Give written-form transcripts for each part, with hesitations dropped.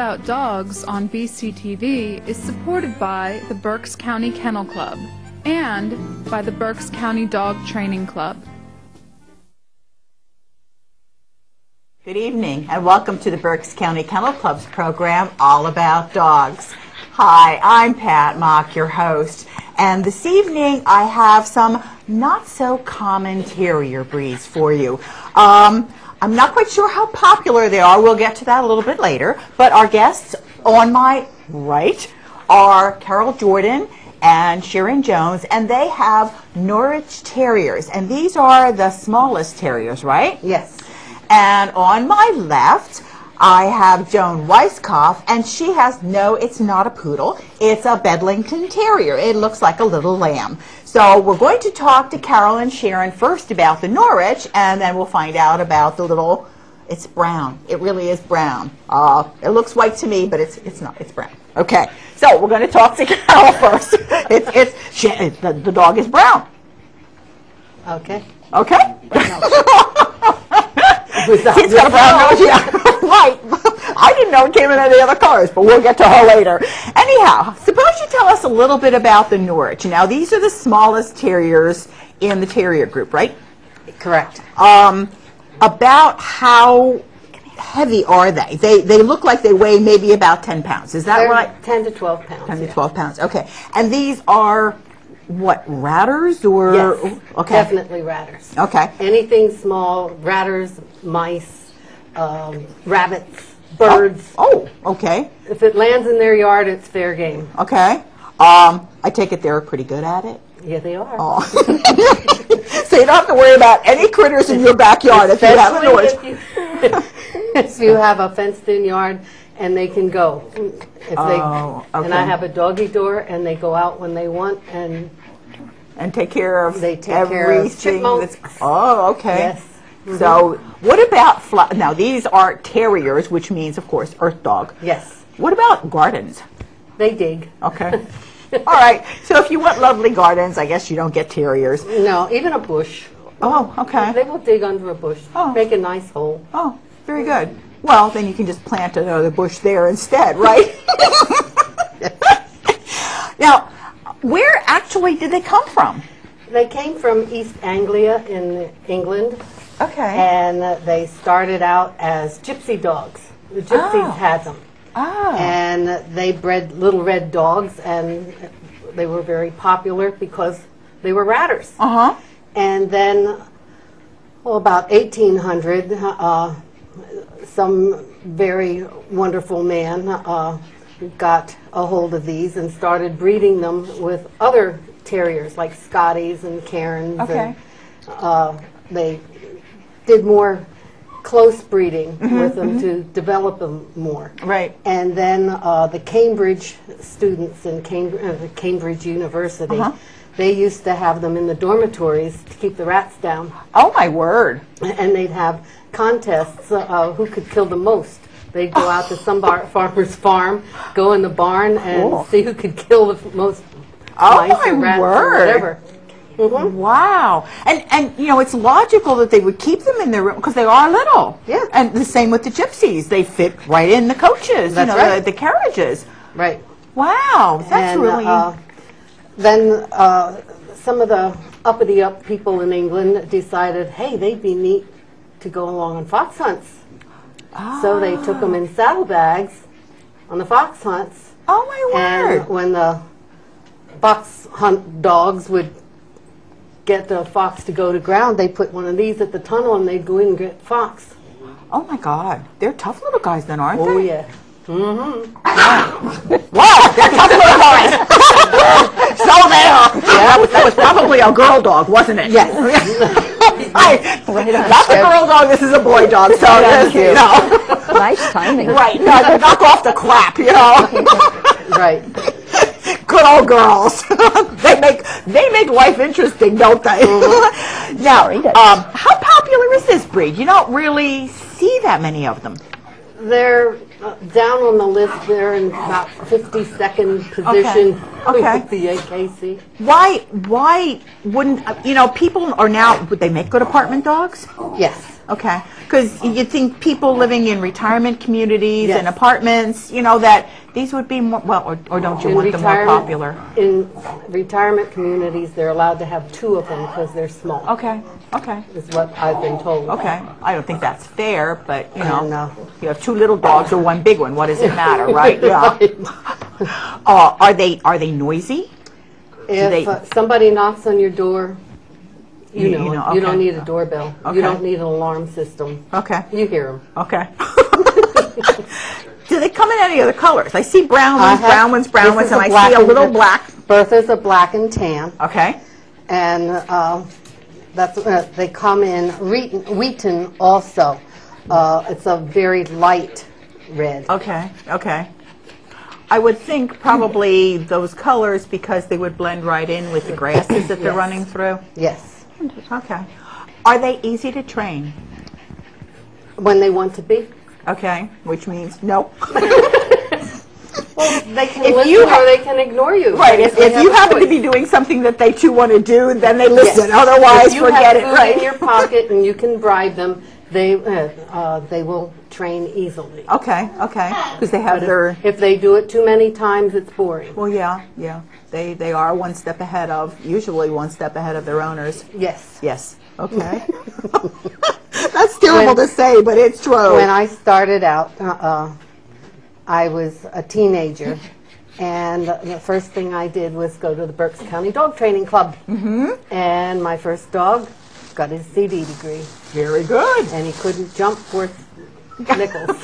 About Dogs on BCTV is supported by the Berks County Kennel Club and by the Berks County Dog Training Club. Good evening and welcome to the Berks County Kennel Club's program, All About Dogs. Hi, I'm Pat Mock, your host, and this evening I have some not-so-common terrier breeds for you. I'm not quite sure how popular they are. We'll get to that a little bit later. But our guests on my right are Carol Jordan and Sharon Jones, and they have Norwich Terriers. And these are the smallest terriers, right? Yes. And on my left, I have Joan Weisskopf, and she has, no, it's not a poodle, it's a Bedlington Terrier. It looks like a little lamb. So we're going to talk to Carol and Sharon first about the Norwich, and then we'll find out about the little, it's brown. It really is brown. It looks white to me, but it's not, it's brown. Okay, so we're going to talk to Carol first. The dog is brown. Okay. Okay? He's got a brown nose, yeah. Right. I didn't know it came in any other colors, but we'll get to her later. Anyhow, suppose you tell us a little bit about the Norwich. Now, these are the smallest terriers in the terrier group, right? Correct. About how heavy are they? They look like they weigh maybe about 10 pounds. Is that right? 10 to 12 pounds. 10 to 12 pounds. Okay. And these are, what, ratters or? Yes, okay. Definitely ratters. Okay. Anything small, ratters, mice, rabbits, birds. Oh, okay. If it lands in their yard, it's fair game. Okay. I take it they're pretty good at it? Yeah, they are. Oh. So you don't have to worry about any critters in your backyard if you have a Norwich. If you have a fenced-in yard, and they can go. If okay. And I have a doggy door, and they go out when they want, and take care of everything. Oh, okay. Yes. Mm-hmm. So what about, now these are terriers, which means, of course, earth dog. Yes. What about gardens? They dig. Okay. All right. So if you want lovely gardens, I guess you don't get terriers. No, even a bush. Oh, okay. They will dig under a bush, make a nice hole. Oh, very good. Well, then you can just plant another bush there instead, right? Now, where actually did they come from? They came from East Anglia in England. Okay. And they started out as gypsy dogs. The gypsies had them. Oh. And they bred little red dogs, and they were very popular because they were ratters. Uh-huh. And then, about 1800, some very wonderful man got a hold of these and started breeding them with other terriers like Scotties and Cairns. Okay. And they did more close breeding with them to develop them more. Right. And then the Cambridge students in Cambridge University, they used to have them in the dormitories to keep the rats down. Oh, my word. And they'd have contests who could kill the most. They'd go out to some farmer's farm, go in the barn, and see who could kill the most mice or rats or whatever. Mm-hmm. Wow. And you know, it's logical that they would keep them in their room because they are little. Yeah. And the same with the gypsies. They fit right in the coaches, That's right. the carriages. Right. Wow. That's really... Then some of the uppity-up people in England decided, hey, they'd be neat to go along on fox hunts. So they took them in saddlebags on the fox hunts. Oh, my word. And when the fox hunt dogs would get the fox to go to ground, they put one of these at the tunnel and they'd go in and get fox. Oh, my God. They're tough little guys then, aren't they? Oh, yeah. Mm-hmm. Wow, they're tough little guys. So there. Yeah. That was probably a girl dog, wasn't it? Yes. Not the girl dog, this is a boy dog. So Thank you. No. Nice timing. Right. No, knock off the crap, you know. Right. Good old girls. they make life interesting, don't they? Mm-hmm. Now, how popular is this breed? You don't really see that many of them. They're down on the list. They're in about 52nd position with the AKC. Why wouldn't, people are now, would they make good apartment dogs? Yes. Okay, because you think people living in retirement communities Yes. and apartments, you know, that these would be more, well, or don't you want them more popular? In retirement communities, they're allowed to have 2 of them because they're small, Okay, okay, is what I've been told. okay. I don't think that's fair, but, you know, No. you have 2 little dogs or 1 big one, what does it matter, right? Yeah. Are they noisy? If they- somebody knocks on your door, you You know, know, you don't okay. need a doorbell. Okay. You don't need an alarm system. Okay, You hear them. okay. Do they come in any other colors? I see brown ones, brown ones, this is and a I black see a and- little black. Bertha's a black and tan, Okay, and that's they come in Wheaton also. It's a very light red. okay, okay. I would think probably those colors because they would blend right in with the grasses that they're Yes. running through. Yes, Okay. Are they easy to train? when they want to be. Okay, which means no. Well, they can If listen you or they can ignore you. Right, if They have you a happen to choice. be doing something that they too want to do, then they listen. Yes. Otherwise, if you forget have it, food right? in your pocket and you can bribe them, they will train easily. Okay, okay, because they have But their... if they do it too many times, it's boring. Well, yeah, yeah. They are one step ahead of, usually one step ahead of their owners. Yes. Yes. Okay. That's terrible to say, but it's true. When I started out, I was a teenager, and the first thing I did was go to the Berks County Dog Training Club. Mm-hmm. And my first dog got his CD degree, Very good. and he couldn't jump worth nickels.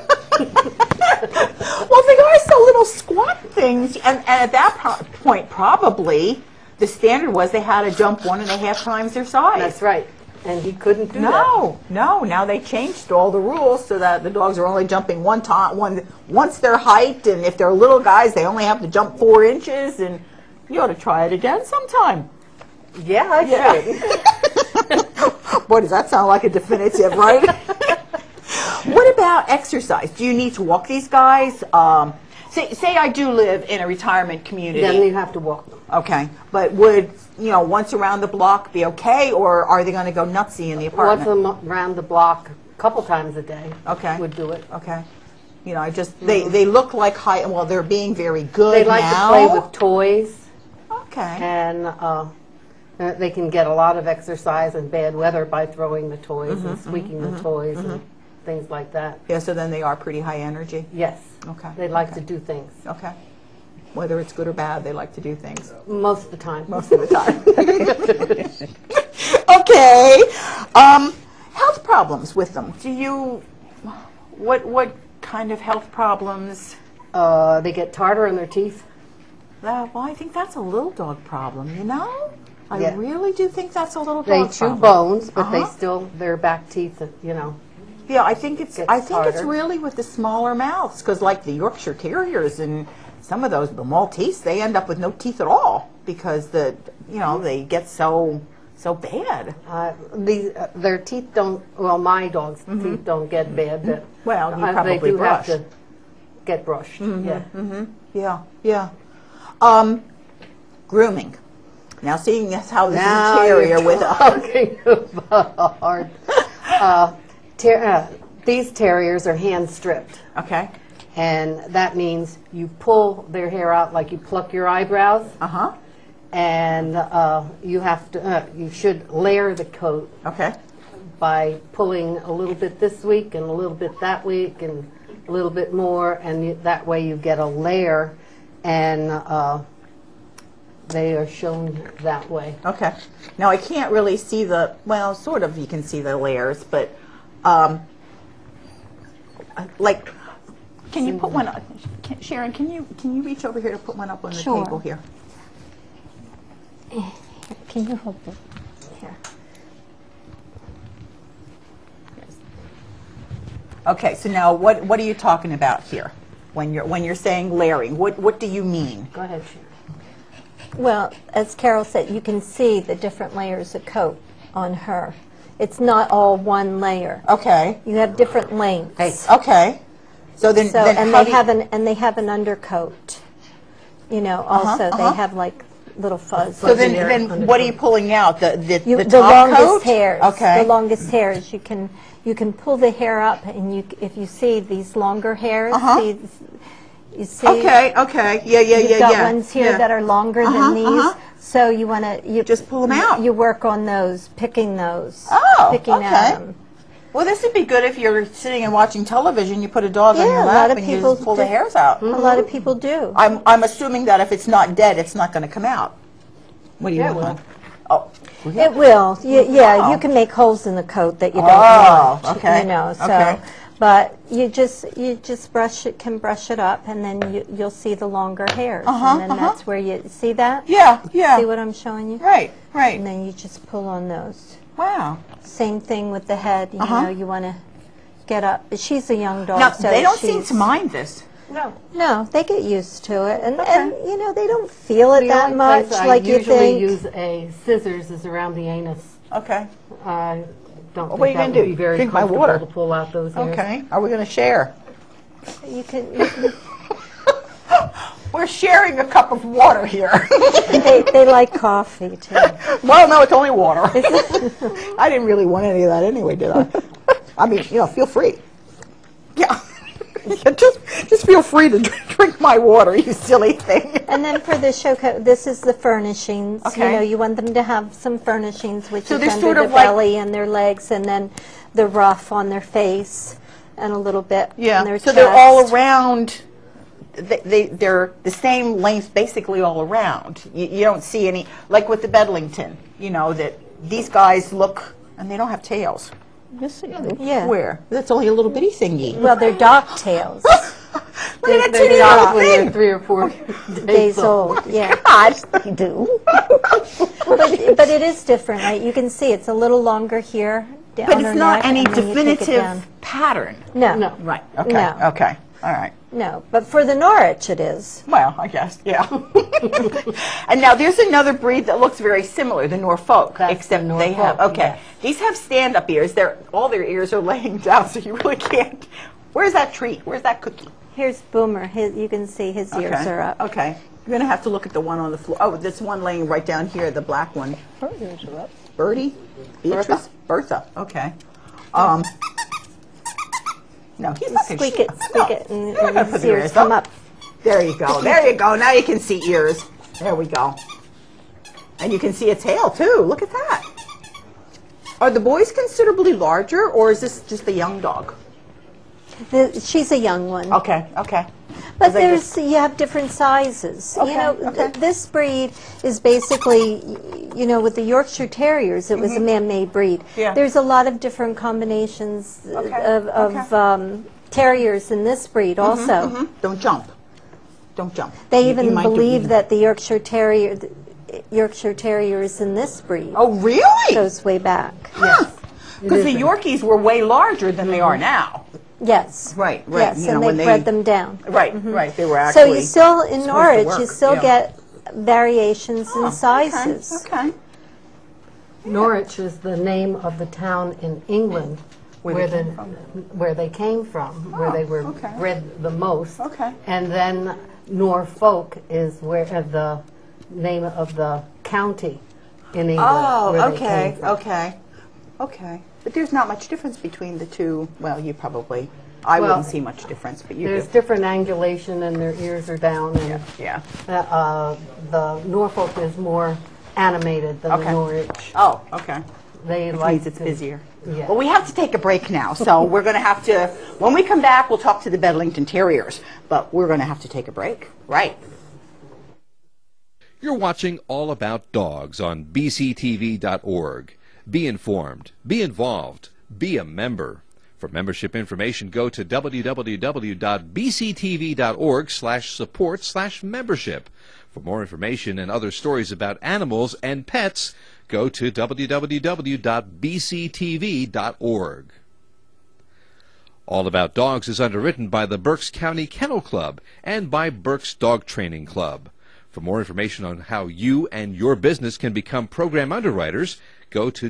Well, they are so little squat things, and at that point, probably the standard was they had to jump 1.5 times their size. That's right. And he couldn't do that. No, no. Now they changed all the rules so that the dogs are only jumping once their height, and if they're little guys, they only have to jump 4 inches. And you ought to try it again sometime. Yeah, I should. Boy, does that sound like a definitive, right? What about exercise? Do you need to walk these guys? Say I do live in a retirement community. Then you have to walk them. Okay, but would, once around the block be okay, or are they going to go nutsy in the Once apartment? around the block, a couple times a day. Okay. Would do it. Okay. They look like they're being very good They like now. to play with toys, Okay. and they can get a lot of exercise in bad weather by throwing the toys and squeaking the toys and things like that. Yeah, so then they are pretty high energy. Yes. Okay. They like to do things Okay. Whether it's good or bad, they like to do things. most of the time. Most of the time. Okay. Health problems with them. What kind of health problems? They get tartar in their teeth. Well, I think that's a little dog problem, I Yeah. really do think that's a little They dog chew problem. bones, but they Uh-huh. still, their back teeth, Yeah, I think it's harder. really with the smaller mouths, because like the Yorkshire Terriers and some of those, the Maltese, they end up with no teeth at all because they get so bad. their teeth don't, my dog's teeth don't get bad, but Well, you they probably do brush. have to get brushed. Yeah. Yeah, yeah. Grooming. Now, seeing as how this Now is a terrier you're with talking about a hard. These terriers are hand stripped, okay, and that means you pull their hair out like you pluck your eyebrows, and you should layer the coat okay, by pulling a little bit this week and a little bit that week and a little bit more, and that way you get a layer, and they are shown that way. okay. Now, I can't really see sort of you can see the layers, but can you put one up? Sharon, can you reach over here to put one up on the Sure. table here? Can you hold it? Here. Okay, so now what are you talking about here when you're saying layering? What do you mean? Go ahead, Sharon. Well, as Carol said, you can see the different layers of coat on her. It's not all one layer. Okay. You have different lengths. Okay. So then, So, then and how they do you- have an undercoat. Also they have like little fuzz. So Fuzzy hair then under what are coat. you pulling out? The The top longest coat? hairs. Okay. The longest hairs. You can pull the hair up, and if you see these longer hairs, you see. Okay. Yeah. You've got ones here that are longer than these. So you want to just pull them out. You work on those, picking those. Oh, picking okay. at them. Well, this would be good if you're sitting and watching television. You put a dog on Yeah, your a lot lap of and you people just pull the do. hairs out. A lot of people do. I'm assuming that if it's not dead, it's not going to come out. What do you Yeah, want? it will. Oh. It will. Yeah, Wow. you can make holes in the coat that you don't Oh, want. okay. You know, so. Okay. But you just brush it up, and then you'll see the longer hairs, and then that's where you see that. Yeah. See what I'm showing you? Right. And then you just pull on those. Wow. Same thing with the head. You know, you want to get up. She's a young dog, Now, so they don't seem she's- to mind this. No, they get used to it, and you know they don't feel it The that only much place like I you usually think. use a scissors is around the anus. Okay. I don't What are you think that gonna would do? be very Drink my comfortable water? to pull out those hairs. Okay. Are we going to share? You can We're sharing a cup of water here. they like coffee too. Well, no, it's only water. I didn't really want any of that anyway, did I? I mean, feel free. Yeah. just feel free to drink my water, you silly thing. And then for the show coat, this is the furnishings. Okay. You know, you want them to have some furnishings, which So is they're under sort the of like- belly and their legs, and then the ruff on their face, and a little bit on their So chest. they're all around. They're the same length basically all around. You don't see any, like with the Bedlington, that these guys look, and they don't have tails. Yes, they do. Yeah. Where? That's only a little bitty thingy. Well, they're dock tails. Look at that They teeny stop little when they're thing. 3 or 4 Days old, yeah. Gosh, they do. But it is different, right? You can see it's a little longer here. But on her it's not neck, any and then you take it down. definitive pattern. No. Right. Okay. No. Okay. All right. No, but for the Norwich it is. Well, I guess, yeah. And now there's another breed that looks very similar, the Norfolk, That's except the they have, Norfolk, okay. yes. These have stand-up ears. All their ears are laying down, so you really can't. Where's that treat? Where's that cookie? Here's Boomer. You can see his ears are up. Okay. You're going to have to look at the one on the floor. Oh, this one laying right down here, the black one. Birdie? Beatrice? Bertha. Okay. No, he's not going to Squeak it, and Put his the ears ears come up. up. There you go. There you go. Now you can see ears. There we go. And you can see a tail, too. Look at that. Are the boys considerably larger, or is this just a young dog? She's a young one. Okay, okay. But they just- you have different sizes. Okay, You know, okay. this breed is basically, with the Yorkshire Terriers, it was a man-made breed. Yeah. There's a lot of different combinations of okay. terriers in this breed also. Don't jump. Don't jump. They You even might do- believe that the Yorkshire Terrier is in this breed. Oh, really? Goes way back. Because the Yorkies were way larger than they are now. Yes. Right, right. Yes, and they bred them down. Right, right. They were So actually. you still, in supposed to Norwich, you work, still yeah. get variations in sizes. Okay. Norwich is the name of the town in England where they came from, where they were okay. bred the most. Okay. And then Norfolk is where the name of the county in England. Oh, where they okay, came from. okay, okay. But there's not much difference between the two. Well, you probably. I Well, wouldn't see much difference, but you There's do. different angulation and their ears are down. And Yeah. the Norfolk is more animated than the Okay. Norwich. Oh, okay. They Which like means it's to- busier. Yeah. Well, we have to take a break now, so we're going to have to. When we come back, we'll talk to the Bedlington Terriers, but we're going to have to take a break. Right. You're watching All About Dogs on bctv.org. Be informed, be involved, be a member. For membership information, go to www.bctv.org/support/membership. For more information and other stories about animals and pets, go to www.bctv.org. All About Dogs is underwritten by the Berks County Kennel Club and by Berks Dog Training Club. For more information on how you and your business can become program underwriters, go to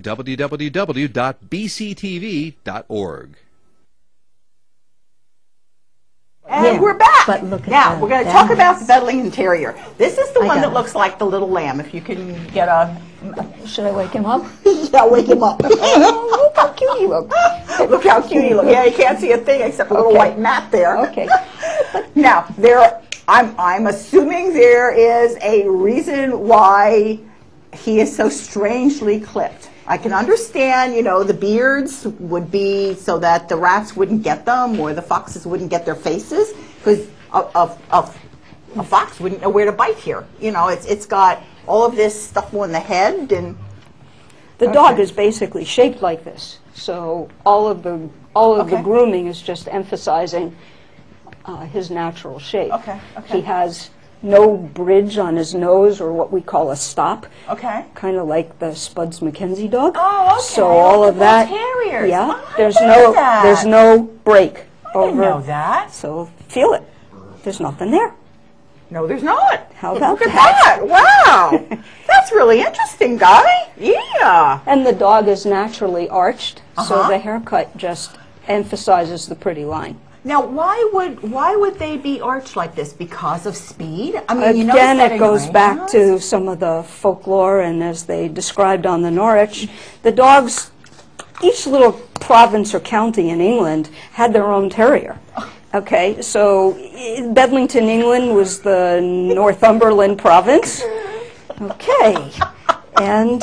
www.bctv.org. And Yeah, we're back. but look at now, the we're going to talk about the balance. Bedlington Terrier. This is the one got that it. looks like the little lamb. If you can get a... Should I wake him up? Yeah, wake him up. Oh, look how cute he looks. Look how cute he looks. Yeah, you can't see a thing except a little Okay. white mat there. Okay. Now, I'm assuming there is a reason why he is so strangely clipped. I can understand, the beards would be so that the rats wouldn't get them or the foxes wouldn't get their faces, because a fox wouldn't know where to bite here. It's got all of this stuff on the head and... The dog is basically shaped like this, so all of the Okay. grooming is just emphasizing his natural shape. Okay, okay. He has no bridge on his nose, or what we call a stop, Okay. kind of like the Spuds MacKenzie dog. Oh, okay. So all Like of the that, Bull Terriers. yeah. Oh, I there's didn't no know that. there's no break I over. didn't know that. So feel it. There's nothing there. No, there's not. How about Look at that? that. Wow. That's really interesting, Guy. Yeah. And the dog is naturally arched, so Uh-huh. the haircut just emphasizes the pretty line. Now, why would they be arched like this? Because of speed? I mean, you notice Again, that it in goes back greyhounds? to some of the folklore, and as they described on the Norwich, the dogs, each little province or county in England had their own terrier. Okay, so Bedlington, England was the Northumberland province. Okay, and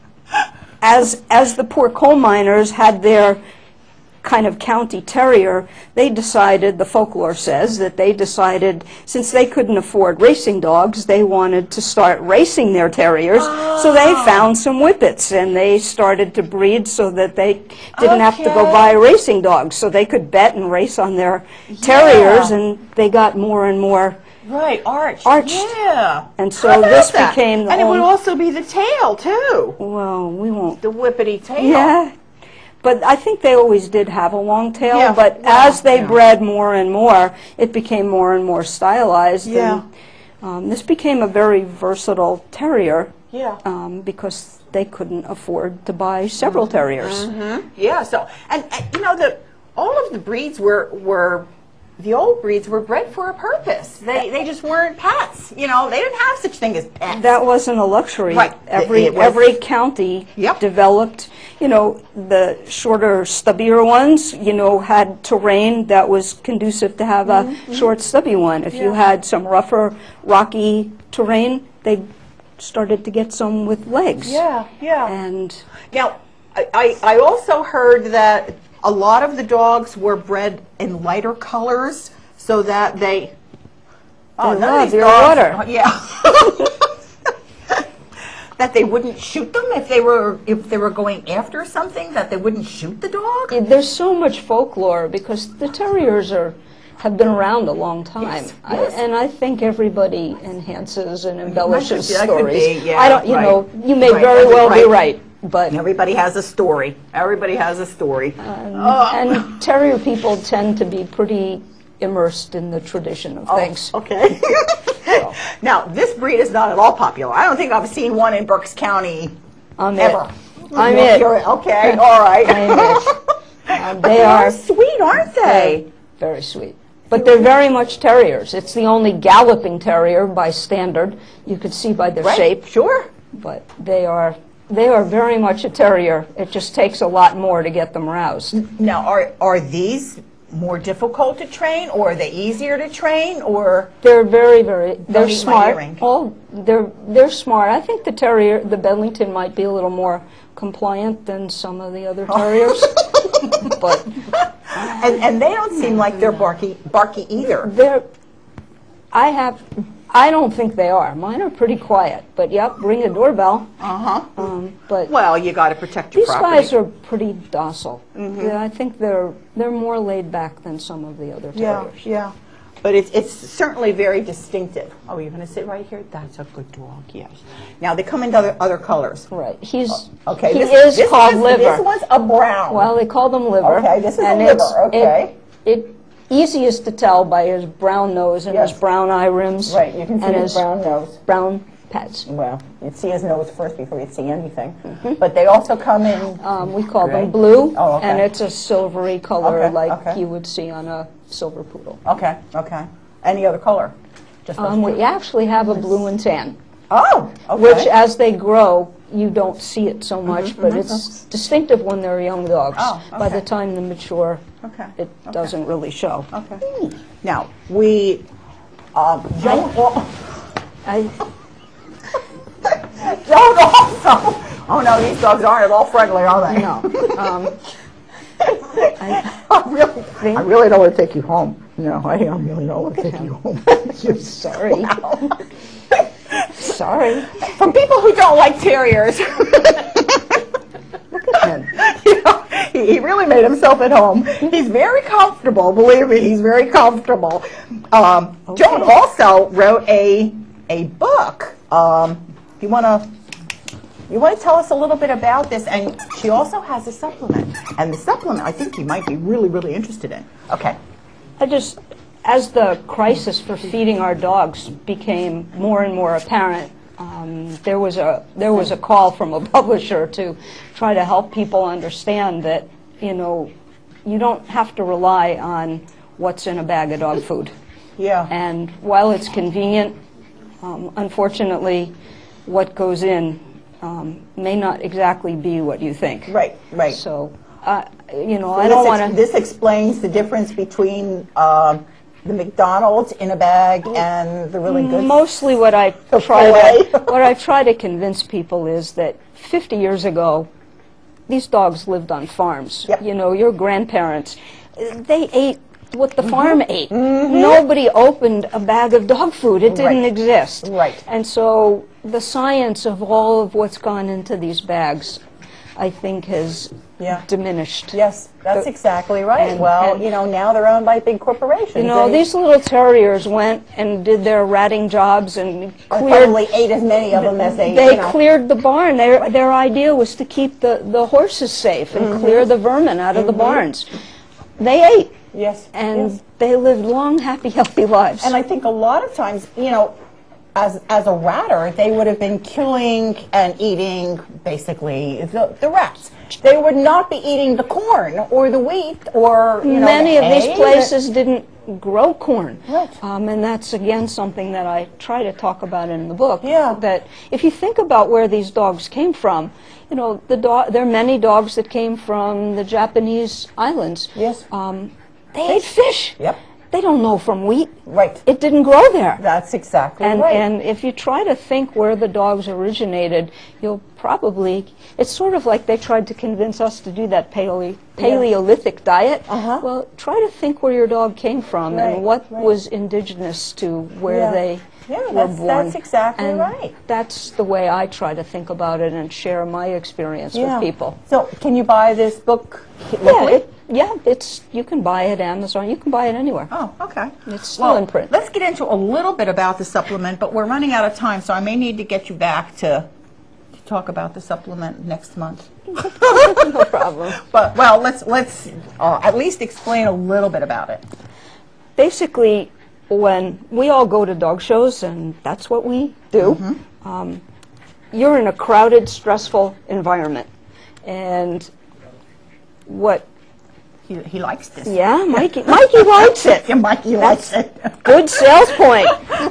as the poor coal miners had their kind of county terrier, they decided, the folklore says, that they decided, since they couldn't afford racing dogs, they wanted to start racing their terriers, so they found some whippets, and they started to breed so that they didn't have to go Okay. buy racing dogs, so they could bet and race on their terriers, and they got more and more. Right, arched. Arched. Yeah. And so How about this that? became the And it would only- also be the tail, too. Well, we won't. The whippity tail. Yeah, but I think they always did have a long tail, Yeah, but well, as they yeah. bred more and more, it became more and more stylized. Yeah. And, this became a very versatile terrier Yeah. because they couldn't afford to buy several terriers. Yeah, so, and all of the breeds were the old breeds were bred for a purpose. They just weren't pets. They didn't have such thing as pets. That wasn't a luxury. Right. It was- Every county Yep. developed, the shorter, stubbier ones, had terrain that was conducive to have a short, stubby one. If you had some rougher, rocky terrain, they started to get some with legs. Yeah. And Now, I also heard that a lot of the dogs were bred in lighter colors so that they... Oh, They none of love these your dogs- water. Yeah. That they wouldn't shoot them if they were going after something, that they wouldn't shoot the dog? there's so much folklore because the terriers have been around a long time. Yes. And I think everybody enhances and embellishes that could stories. be, yeah, I don't, right. you may Right, very well be right. right, but Everybody has a story. Everybody has a story. and terrier people tend to be pretty immersed in the tradition of things. Okay. Now, this breed is not at all popular. I don't think I've seen one in Berks County I'm ever. it. I'm it. Okay, all right. I'm it. They They're are sweet, aren't they? very sweet. But they're very much terriers. It's the only galloping terrier by standard. You could see by their Right, shape. sure. But they are very much a terrier. It just takes a lot more to get them roused. Now, are these more difficult to train, or are they easier to train, or? They're they're eat my smart. earring. They're smart. I think the Bedlington might be a little more compliant than some of the other terriers. But And they don't seem like they're barky either. I don't think they are. Mine are pretty quiet. But yep, ring a doorbell. But Well, you got to protect your these property. guys are pretty docile. Yeah, I think they're more laid back than some of the other terriers. Yeah. But it's certainly very distinctive. Oh, you're going to sit right here? That's a good dog, yes. Now, they come in other colors. Right. He's Okay. He this is called one's- liver. This one's a brown. Well, they call them liver. Okay, this is and a liver, okay. It easiest to tell by his brown nose and Yes. his brown eye rims. Right, you can see and his brown nose. brown pets. Well, you'd see his nose first before you'd see anything. But they also come in. We call Gray? them blue, Oh, okay. and it's a silvery color Okay, like okay. you would see on a silver poodle. Okay, okay. Any other color? Just those two? We actually have a blue and tan, Oh, okay. which as they grow, you don't see it so much, but it's distinctive when they're young dogs. Oh, By the okay. time they mature, Okay. it doesn't really show. Okay. Now, we don't don't also. Oh no, these dogs aren't at all friendly, are they? No. I really don't want to take you home. No, I really don't want to take you home. Sorry. Sorry. From people who don't like terriers. You know, he really made himself at home. He's very comfortable. Believe me, he's very comfortable. Joan also wrote a book. You want to tell us a little bit about this? And she also has a supplement. And the supplement, I think you might be really, really interested in. Okay. As the crisis for feeding our dogs became more and more apparent, there was a call from a publisher to try to help people understand that, you know, you don't have to rely on what's in a bag of dog food. Yeah. And while it's convenient, unfortunately, what goes in may not exactly be what you think. Right, right. So, you know, I don't want to... This explains the difference between the McDonald's in a bag and the really good... Mostly what I try to convince people is that 50 years ago, these dogs lived on farms. Yep. You know, your grandparents, they ate what the farm ate. Nobody opened a bag of dog food. It didn't exist. Right. And so the science of all of what's gone into these bags, I think, has diminished. Yes, that's exactly right. and you know, now they're owned by big corporations. You know, these little terriers went and did their ratting jobs and cleared... probably ate as many of them as they, They cleared the barn. Their idea was to keep the horses safe and clear the vermin out of the barns. They ate. Yes. And they lived long, happy, healthy lives. And I think a lot of times, you know, as a ratter, they would have been killing and eating basically the rats. They would not be eating the corn or the wheat or, you know, many the of these hay. places didn't grow corn. Right. And that's, again, something that I try to talk about in the book. Yeah. That if you think about where these dogs came from, you know, there are many dogs that came from the Japanese islands. Yes. They ate fish. Yep. They don't know from wheat. Right. It didn't grow there. That's exactly And, right. and if you try to think where the dogs originated, you'll probably, it's sort of like they tried to convince us to do that Paleolithic diet. Well, try to think where your dog came from and what was indigenous to where they were born. That's exactly and right. That's the way I try to think about it and share my experience with people. So, can you buy this book locally? You can buy it at Amazon. You can buy it anywhere. Oh, okay. It's still in print. Let's get into a little bit about the supplement, but we're running out of time, so I may need to get you back to talk about the supplement next month. No problem. But well, let's at least explain a little bit about it. Basically, when we all go to dog shows, and that's what we do, you're in a crowded, stressful environment, and what... He likes this. Yeah, Mikey likes it. Yeah, Mikey likes it. Good sales point.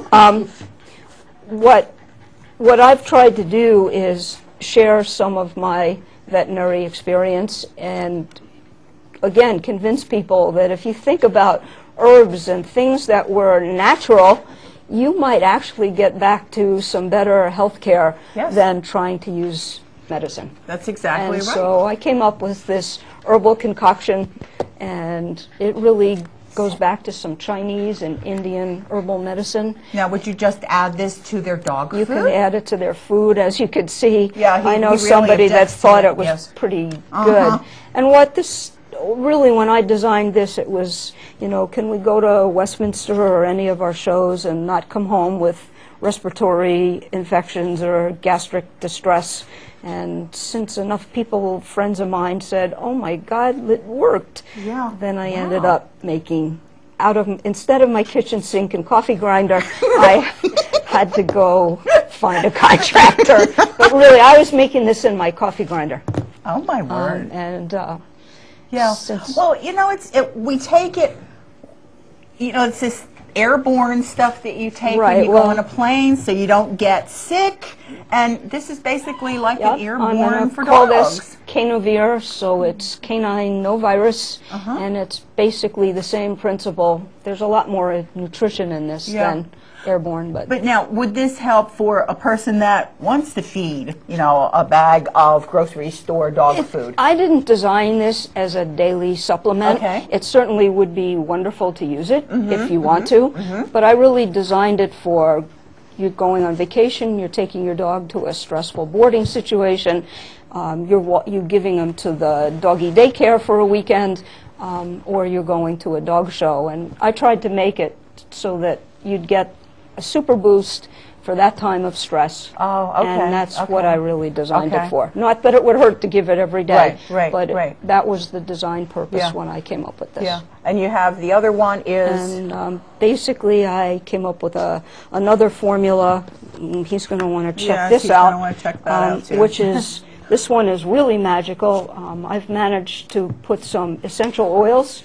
What I've tried to do is share some of my veterinary experience and, again, convince people that if you think about herbs and things that were natural, you might actually get back to some better health care than trying to use medicine. That's exactly and right. So I came up with this herbal concoction, and it really goes back to some Chinese and Indian herbal medicine. Now, would you just add this to their dog food? You can add it to their food, as you could see. Yeah, I know he really somebody that objects to thought it, it was yes. pretty good. And what this, really, when I designed this, it was, you know, can we go to Westminster or any of our shows and not come home with respiratory infections or gastric distress? And since enough people, friends of mine, said, oh my God, it worked, then I ended up making instead of my kitchen sink and coffee grinder, I had to go find a contractor. But really, I was making this in my coffee grinder. Oh, my word. Yeah. Well, you know, we take it, you know, it's this airborne stuff that you take when you go on a plane so you don't get sick. And this is basically like an airborne for call dogs. This Canovir, so it's canine no virus, and it's basically the same principle. There's a lot more nutrition in this than airborne. But now, would this help for a person that wants to feed, you know, a bag of grocery store dog food? I didn't design this as a daily supplement. Okay. It certainly would be wonderful to use it if you want to, but I really designed it for you're going on vacation, you're taking your dog to a stressful boarding situation, you're giving them to the doggy daycare for a weekend, or you're going to a dog show. And I tried to make it so that you'd get a super boost for that time of stress. Oh, okay. And that's what I really designed it for. Not that it would hurt to give it every day, but that was the design purpose when I came up with this. Yeah. And you have the other one is? And basically I came up with another formula. He's going to want to check this out. He's going to want to check that out too. Which is, this one is really magical. I've managed to put some essential oils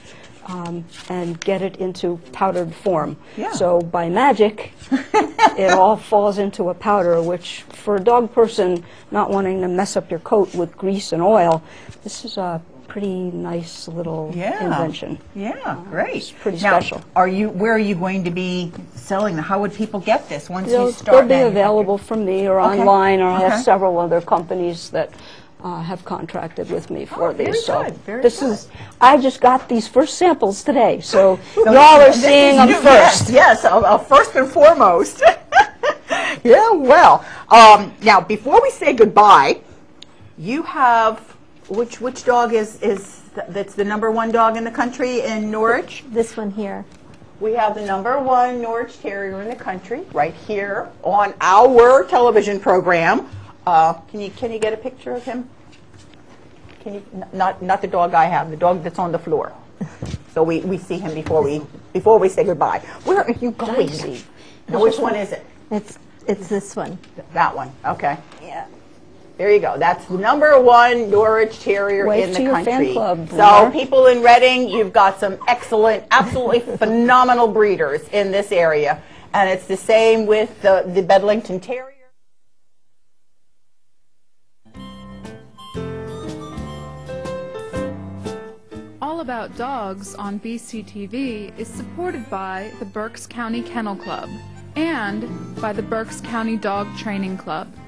and get it into powdered form. Yeah. So by magic, it all falls into a powder, which for a dog person not wanting to mess up your coat with grease and oil, this is a pretty nice little invention. Yeah, great. It's pretty now, special. Where are you going to be selling them? How would people get this once you start? They'll be available from me or online, or I have several other companies that have contracted with me for these. So this is, I just got these first samples today, so y'all are seeing them first. Yes, first and foremost. Yeah, well, now before we say goodbye, you have, which dog is that's the #1 dog in the country in Norwich? This one here. We have the #1 Norwich Terrier in the country right here on our television program. Can you get a picture of him? Can you not the dog I have, the dog that's on the floor. So we see him before we say goodbye. Where are you going? Now, which one is it? It's this one. That one. Okay. Yeah. There you go. That's the #1 Norwich Terrier in the country. Fan club, so people in Reading, you've got some excellent, absolutely phenomenal breeders in this area, and it's the same with the Bedlington Terrier. All About Dogs on BCTV is supported by the Berks County Kennel Club and by the Berks County Dog Training Club.